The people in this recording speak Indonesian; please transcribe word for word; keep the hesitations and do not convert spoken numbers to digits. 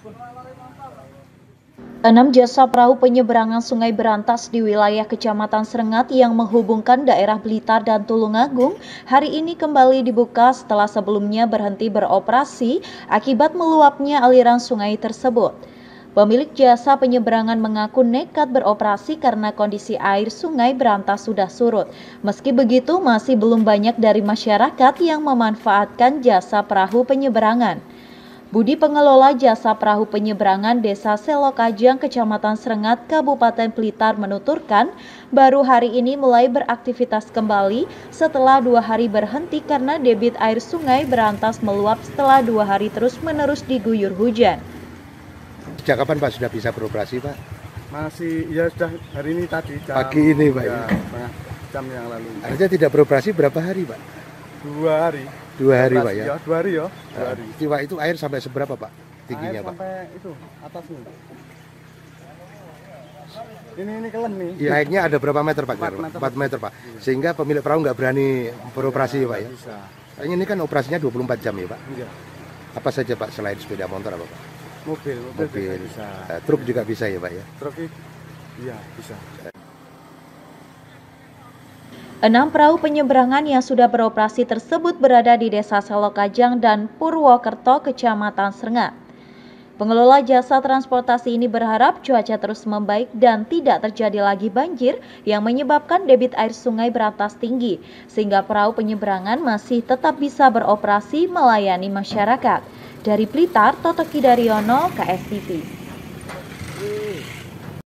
Enam jasa perahu penyeberangan Sungai Berantas di wilayah Kecamatan Srengat yang menghubungkan daerah Blitar dan Tulungagung hari ini kembali dibuka setelah sebelumnya berhenti beroperasi akibat meluapnya aliran sungai tersebut. Pemilik jasa penyeberangan mengaku nekat beroperasi karena kondisi air Sungai Berantas sudah surut. Meski begitu, masih belum banyak dari masyarakat yang memanfaatkan jasa perahu penyeberangan. Budi, pengelola jasa perahu penyeberangan Desa Selokajang, Kecamatan Srengat, Kabupaten Blitar menuturkan baru hari ini mulai beraktivitas kembali setelah dua hari berhenti karena debit air Sungai Berantas meluap setelah dua hari terus-menerus diguyur hujan. Sejak kapan Pak sudah bisa beroperasi Pak? Masih, ya sudah hari ini tadi. Jam, Pagi ini Pak? Ya, setengah jam yang lalu. Artinya tidak beroperasi berapa hari Pak? Dua hari. Dua hari Pak ya? Ya, dua hari ya. Dua hari. Nah, itu air sampai seberapa Pak tingginya air Pak? Sampai itu atas nih. Ini ini kelen nih. Ya, airnya ada berapa meter Pak? empat meter, empat meter Pak. Sehingga pemilik perahu nggak berani beroperasi ya, Pak ya? Bisa. Ini kan operasinya dua puluh empat jam ya Pak? Iya. Apa saja Pak selain sepeda motor apa Pak? Mobil, mobil, mobil. Juga bisa. Uh, truk juga bisa ya Pak ya? Truk iya bisa. Enam perahu penyeberangan yang sudah beroperasi tersebut berada di Desa Selokajang dan Purwokerto, Kecamatan Srengat. Pengelola jasa transportasi ini berharap cuaca terus membaik dan tidak terjadi lagi banjir yang menyebabkan debit air Sungai Berantas tinggi, sehingga perahu penyeberangan masih tetap bisa beroperasi melayani masyarakat. Dari Blitar, Toto Kidaryono, K S T V.